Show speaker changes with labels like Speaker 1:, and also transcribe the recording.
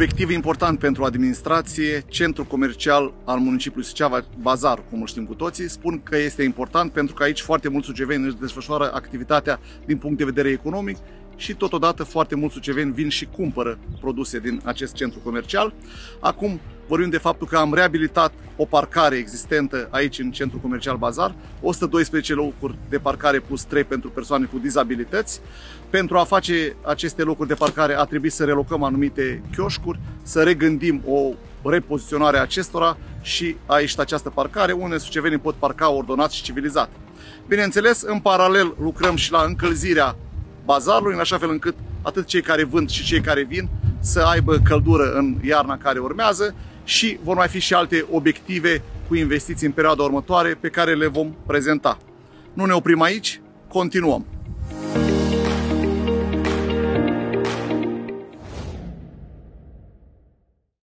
Speaker 1: obiectiv important pentru administrație, centrul comercial al municipiului Suceava, Bazar, cum îl știm cu toții, spun că este important pentru că aici foarte mulți suceveni își desfășoară activitatea din punct de vedere economic și totodată foarte mulți suceveni vin și cumpără produse din acest centru comercial. Acum vorbim de faptul că am reabilitat o parcare existentă aici în centrul comercial Bazar, 112 locuri de parcare plus 3 pentru persoane cu dizabilități. Pentru a face aceste locuri de parcare a trebuit să relocăm anumite chioșcuri, să regândim o repoziționare a acestora și aici este această parcare unde sucevenii pot parca ordonat și civilizat. Bineînțeles, în paralel lucrăm și la încălzirea bazarului, în așa fel încât atât cei care vând și cei care vin să aibă căldură în iarna care urmează și vor mai fi și alte obiective cu investiții în perioada următoare pe care le vom prezenta. Nu ne oprim aici, continuăm!